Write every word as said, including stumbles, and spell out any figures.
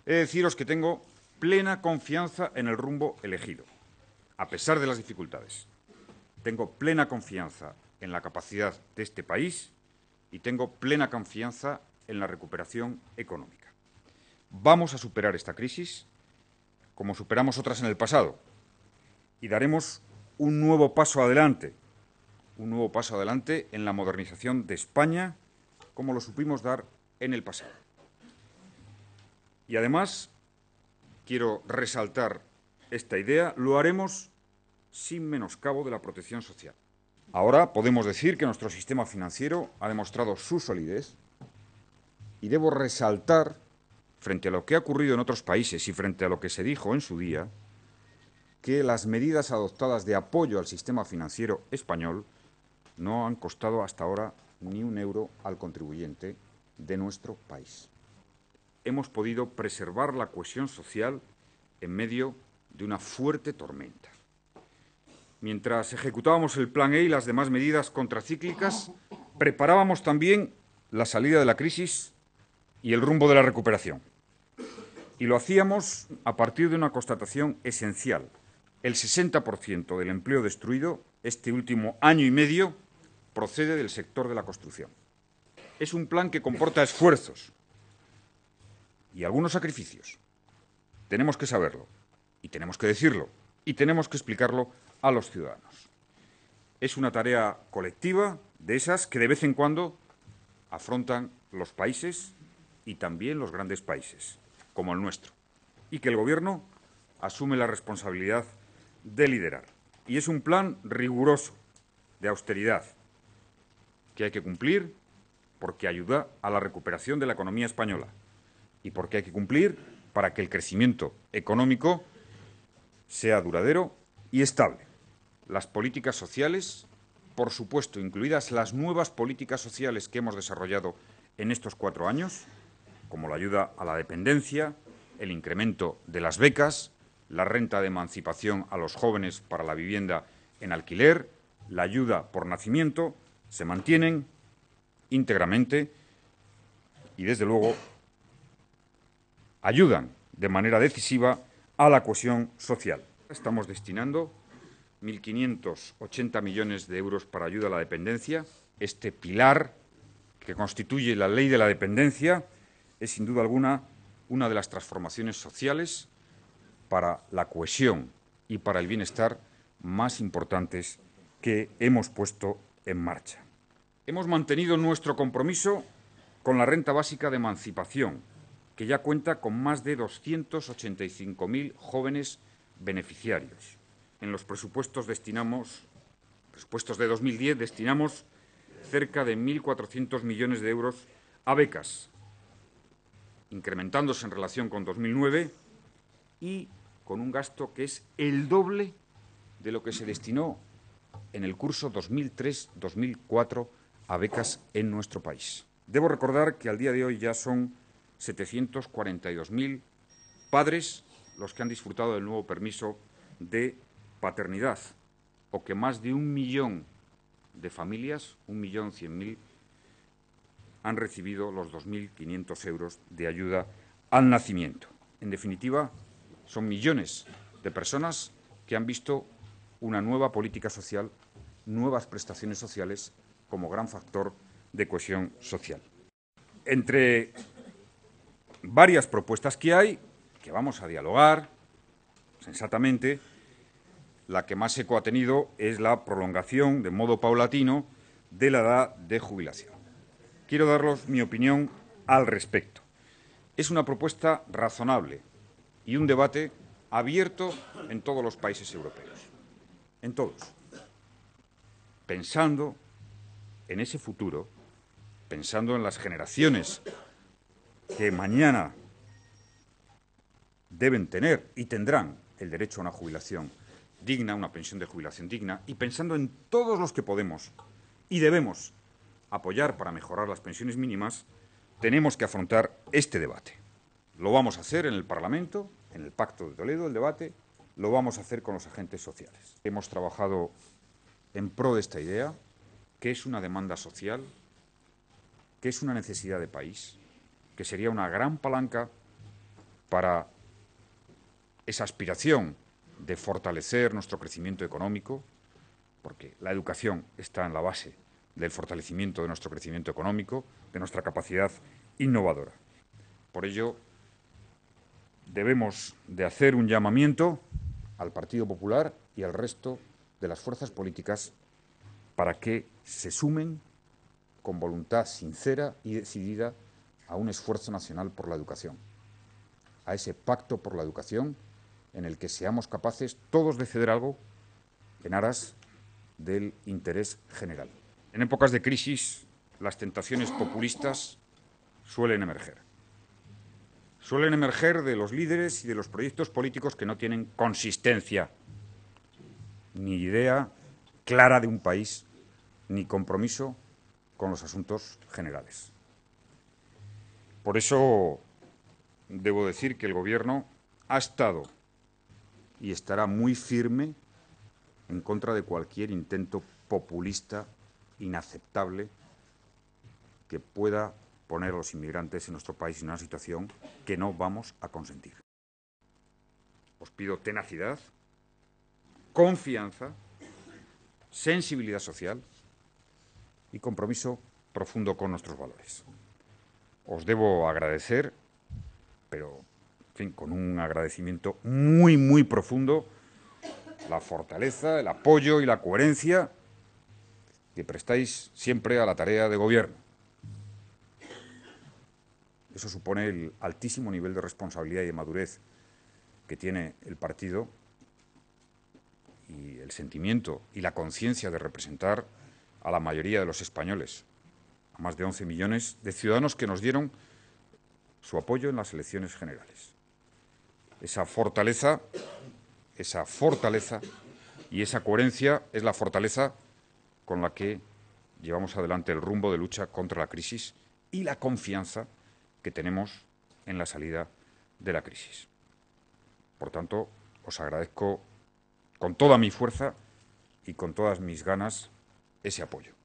He de deciros que tengo plena confianza en el rumbo elegido, a pesar de las dificultades. Tengo plena confianza en la capacidad de este país y tengo plena confianza en la recuperación económica. Vamos a superar esta crisis como superamos otras en el pasado y daremos un nuevo paso adelante, un nuevo paso adelante en la modernización de España como lo supimos dar en el pasado. Y además, quiero resaltar esta idea, lo haremos sin menoscabo de la protección social. Ahora podemos decir que nuestro sistema financiero ha demostrado su solidez y debo resaltar, frente a lo que ha ocurrido en otros países y frente a lo que se dijo en su día, que las medidas adoptadas de apoyo al sistema financiero español no han costado hasta ahora ni un euro al contribuyente de nuestro país. Hemos podido preservar la cohesión social en medio de una fuerte tormenta. Mientras ejecutábamos el Plan E y las demás medidas contracíclicas, preparábamos también la salida de la crisis y el rumbo de la recuperación. Y lo hacíamos a partir de una constatación esencial. El sesenta por ciento del empleo destruido este último año y medio procede del sector de la construcción. Es un plan que comporta esfuerzos y algunos sacrificios. Tenemos que saberlo y tenemos que decirlo y tenemos que explicarlo a los ciudadanos. Es una tarea colectiva de esas que de vez en cuando afrontan los países y también los grandes países, como el nuestro, y que el Gobierno asume la responsabilidad de liderar. Y es un plan riguroso, de austeridad, que hay que cumplir porque ayuda a la recuperación de la economía española y porque hay que cumplir para que el crecimiento económico sea duradero y estable. Las políticas sociales, por supuesto, incluidas las nuevas políticas sociales que hemos desarrollado en estos cuatro años, como la ayuda a la dependencia, el incremento de las becas, la renta de emancipación a los jóvenes para la vivienda en alquiler, la ayuda por nacimiento, se mantienen íntegramente y, desde luego, ayudan de manera decisiva a la cohesión social. Estamos destinando mil quinientos ochenta millones de euros para ayuda a la dependencia. Este pilar que constituye la ley de la dependencia es, sin duda alguna, una de las transformaciones sociales para la cohesión y para el bienestar más importantes que hemos puesto en marcha. Hemos mantenido nuestro compromiso con la renta básica de emancipación, que ya cuenta con más de doscientos ochenta y cinco mil jóvenes beneficiarios. En los presupuestos destinamos, presupuestos de dos mil diez, destinamos cerca de mil cuatrocientos millones de euros a becas, incrementándose en relación con dos mil nueve y con un gasto que es el doble de lo que se destinó en el curso dos mil tres dos mil cuatro a becas en nuestro país. Debo recordar que al día de hoy ya son setecientos cuarenta y dos mil padres los que han disfrutado del nuevo permiso de paternidad, o que más de un millón de familias, un millón cien mil, han recibido los dos mil quinientos euros de ayuda al nacimiento. En definitiva, son millones de personas que han visto una nueva política social, nuevas prestaciones sociales como gran factor de cohesión social. Entre varias propuestas que hay, que vamos a dialogar sensatamente, la que más eco ha tenido es la prolongación de modo paulatino de la edad de jubilación. Quiero daros mi opinión al respecto. Es una propuesta razonable y un debate abierto en todos los países europeos, en todos, pensando en ese futuro, pensando en las generaciones que mañana deben tener y tendrán el derecho a una jubilación digna, una pensión de jubilación digna, y pensando en todos los que podemos y debemos apoyar para mejorar las pensiones mínimas, tenemos que afrontar este debate. Lo vamos a hacer en el Parlamento, en el Pacto de Toledo, el debate, lo vamos a hacer con los agentes sociales. Hemos trabajado en pro de esta idea, que es una demanda social, que es una necesidad de país, que sería una gran palanca para esa aspiración de fortalecer nuestro crecimiento económico, porque la educación está en la base del fortalecimiento de nuestro crecimiento económico, de nuestra capacidad innovadora. Por ello, debemos de hacer un llamamiento al Partido Popular y al resto de las fuerzas políticas para que se sumen con voluntad sincera y decidida a un esfuerzo nacional por la educación, a ese pacto por la educación en el que seamos capaces todos de ceder algo en aras del interés general. En épocas de crisis, las tentaciones populistas suelen emerger. Suelen emerger de los líderes y de los proyectos políticos que no tienen consistencia, ni idea clara de un país, ni compromiso con los asuntos generales. Por eso debo decir que el Gobierno ha estado y estará muy firme en contra de cualquier intento populista inaceptable que pueda poner a los inmigrantes en nuestro país en una situación que no vamos a consentir. Os pido tenacidad, confianza, sensibilidad social y compromiso profundo con nuestros valores. Os debo agradecer, pero en fin, con un agradecimiento muy, muy profundo, la fortaleza, el apoyo y la coherencia que prestáis siempre a la tarea de gobierno. Eso supone el altísimo nivel de responsabilidad y de madurez que tiene el partido y el sentimiento y la conciencia de representar a la mayoría de los españoles, a más de once millones de ciudadanos que nos dieron su apoyo en las elecciones generales. Esa fortaleza, esa fortaleza y esa coherencia es la fortaleza con la que llevamos adelante el rumbo de lucha contra la crisis y la confianza que tenemos en la salida de la crisis. Por tanto, os agradezco con toda mi fuerza y con todas mis ganas ese apoyo.